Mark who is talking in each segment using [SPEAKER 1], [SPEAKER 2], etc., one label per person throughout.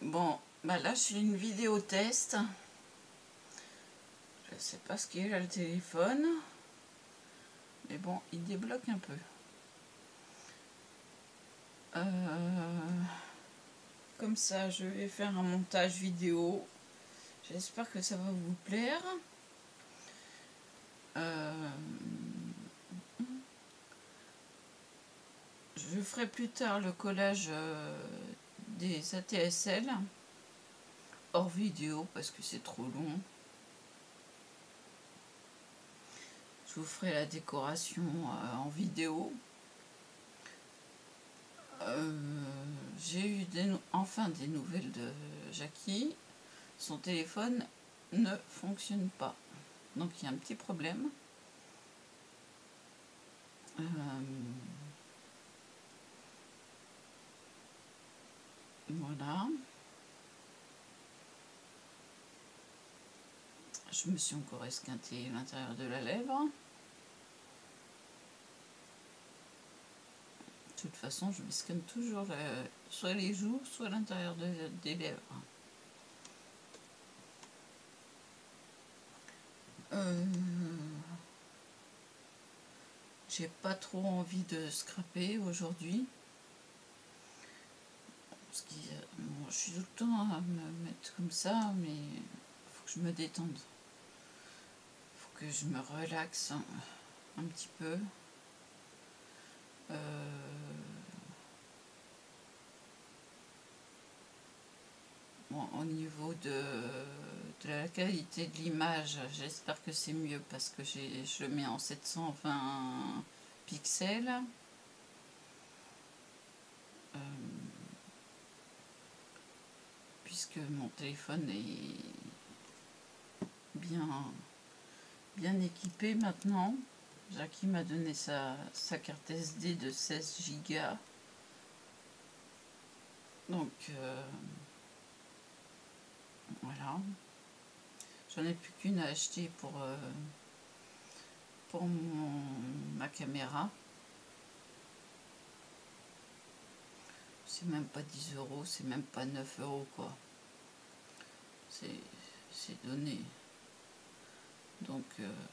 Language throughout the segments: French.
[SPEAKER 1] Bon, bah là, je fais une vidéo test. Je sais pas ce qu'il y a là, le téléphone. Mais bon, il débloque un peu. Comme ça, je vais faire un montage vidéo. J'espère que ça va vous plaire. Je ferai plus tard le collage des ATSL hors vidéo parce que c'est trop long. Je vous ferai la décoration en vidéo. J'ai eu enfin des nouvelles de Jackie. Son téléphone ne fonctionne pas. Donc il y a un petit problème. Voilà. Je me suis encore esquinté l'intérieur de la lèvre. De toute façon, je m'esquinte toujours soit les joues, soit l'intérieur des lèvres. J'ai pas trop envie de scraper aujourd'hui. Parce que bon, je suis tout le temps à me mettre comme ça, mais il faut que je me détende. Il faut que je me relaxe un petit peu. Bon, au niveau de la qualité de l'image, j'espère que c'est mieux parce que je le mets en 720 pixels. Puisque mon téléphone est bien équipé maintenant. Jackie m'a donné sa carte SD de 16 Go. Donc voilà. J'en ai plus qu'une à acheter pour ma caméra. C'est même pas 10 €, c'est même pas 9 € quoi. C'est donné. Donc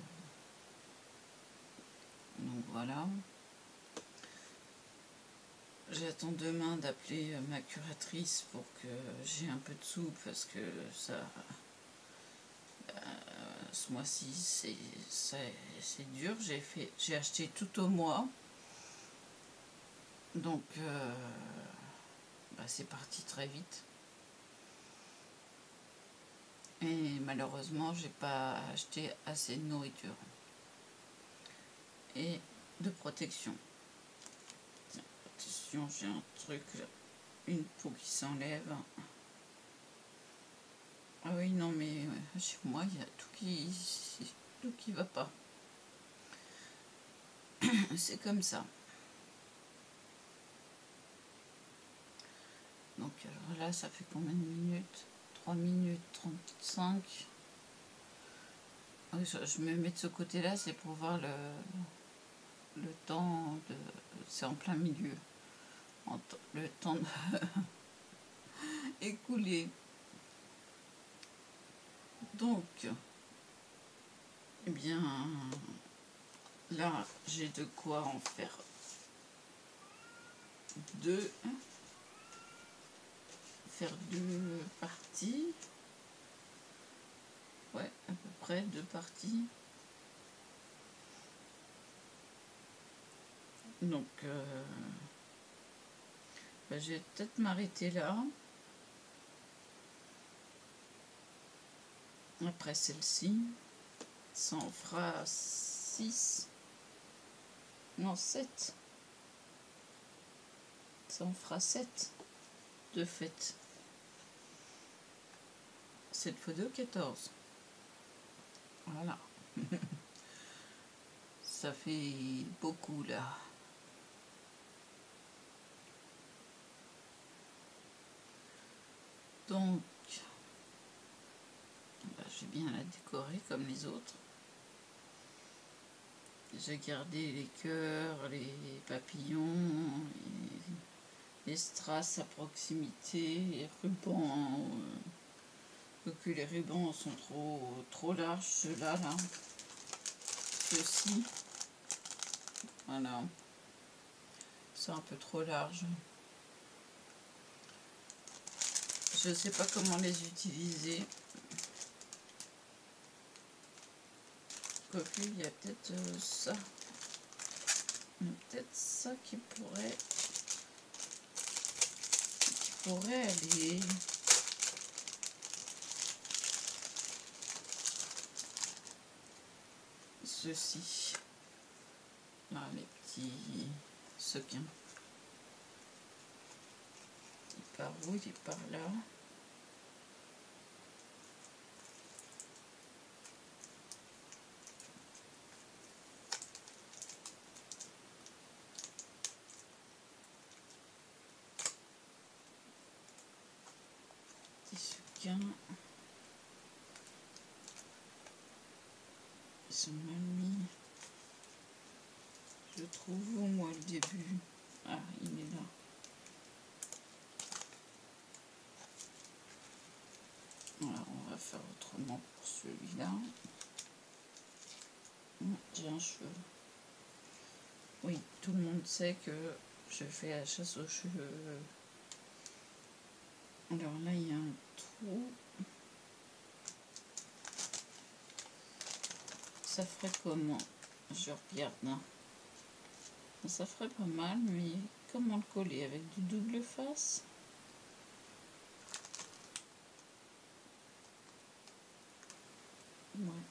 [SPEAKER 1] voilà. J'attends demain d'appeler ma curatrice pour que j'ai un peu de sous parce que ça, ce mois-ci c'est dur. J'ai acheté tout au mois, donc c'est parti très vite. Et malheureusement, j'ai pas acheté assez de nourriture et de protection. Attention, j'ai un truc, une peau qui s'enlève. Ah oui, non, mais chez moi, il y a tout qui va pas. C'est comme ça. Donc, alors là, ça fait combien de minutes? 3 minutes 35. Je me mets de ce côté-là, c'est pour voir le temps de... C'est en plein milieu. Le temps écoulé. Donc, eh bien, là, j'ai de quoi en faire deux parties. Ouais, à peu près 2 parties. Donc, je vais peut-être m'arrêter là. Après celle-ci, ça en fera 6. Non, 7. Ça en fera 7 de fait. 7 x 2, 14. Voilà. Ça fait beaucoup là. Donc, je vais bien la décorer comme les autres. J'ai gardé les cœurs, les papillons, les strass à proximité, les rubans, que les rubans sont trop larges, ceux-là, là. Ceux-ci, voilà, c'est un peu trop large. Je ne sais pas comment les utiliser. Quoique, il y a peut-être ça. Peut-être ça qui pourrait aller. Ceci. Là, les petits sequins. Il part où? Il part là. Petits sequins. Ils sont mal mis. Je trouve au moins le début. Ah, il est là. Alors, on va faire autrement pour celui-là. J'ai un cheveu. Oui, tout le monde sait que je fais la chasse aux cheveux. Alors là, il y a un trou. Ça ferait comment? Je regarde. Hein. Ça ferait pas mal, mais comment le coller? Avec du double face? Ouais.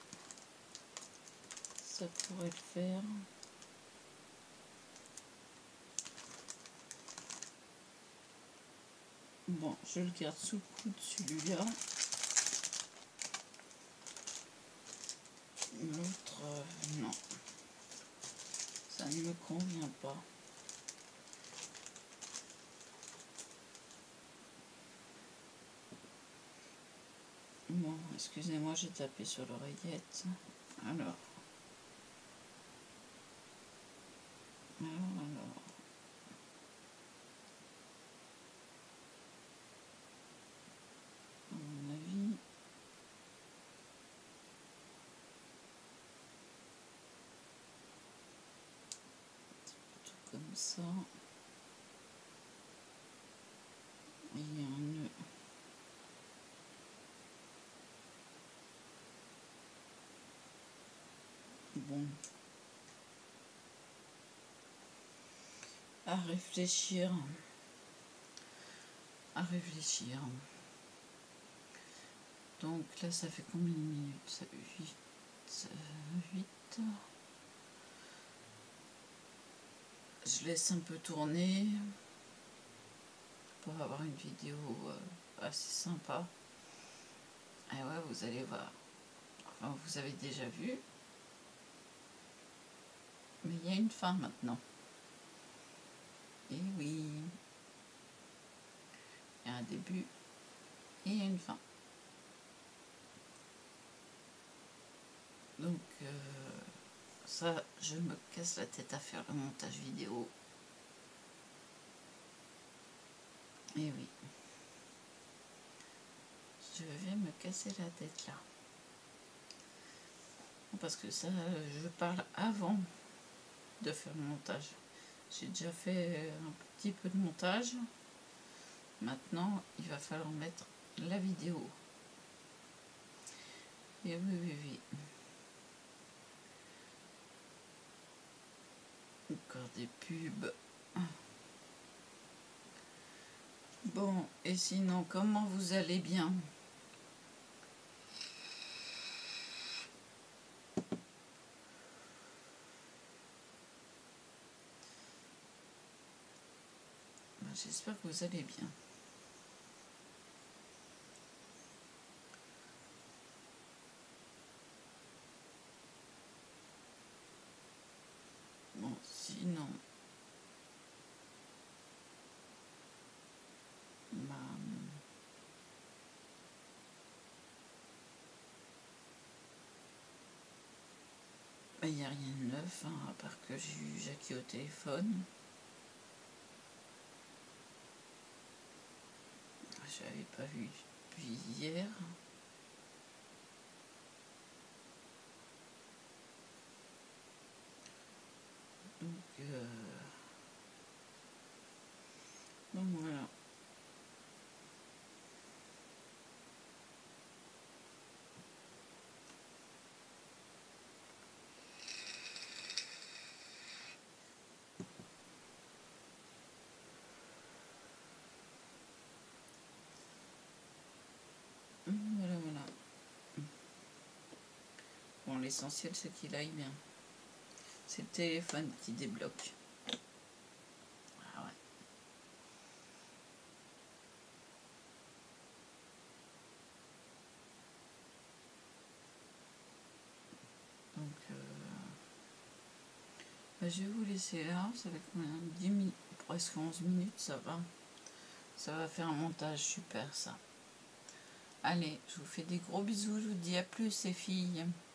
[SPEAKER 1] Ça pourrait le faire. Bon, je le garde sous le coude celui-là. L'autre, non. Ça ne me convient pas. Bon, excusez-moi, j'ai tapé sur l'oreillette. Alors. À mon avis, tout comme ça. Il y a un nœud. Bon. À réfléchir. À réfléchir. Donc là, ça fait combien de minutes? 8. Je laisse un peu tourner pour avoir une vidéo assez sympa. Et ouais, vous allez voir. Enfin, vous avez déjà vu. Mais il y a une fin maintenant. Et oui. Il y a un début et il y a une fin. Donc, ça, je me casse la tête à faire le montage vidéo. Et oui. Je vais me casser la tête là. Parce que ça, je parle avant de faire le montage. J'ai déjà fait un petit peu de montage. Maintenant, il va falloir mettre la vidéo. Et oui. Encore des pubs. Bon, et sinon, comment vous allez bien? J'espère que vous allez bien. Bon, sinon, il n'y a rien de neuf, hein, à part que j'ai eu Jackie au téléphone. j'avais pas vu depuis hier. Donc voilà. Voilà, voilà. Bon, l'essentiel c'est qu'il aille bien. C'est le téléphone qui débloque. Ah ouais. Donc, bah, je vais vous laisser là. Ça fait combien? 10 minutes, presque 11 minutes, ça va. Ça va faire un montage super, ça. Allez, je vous fais des gros bisous. Je vous dis à plus, les filles.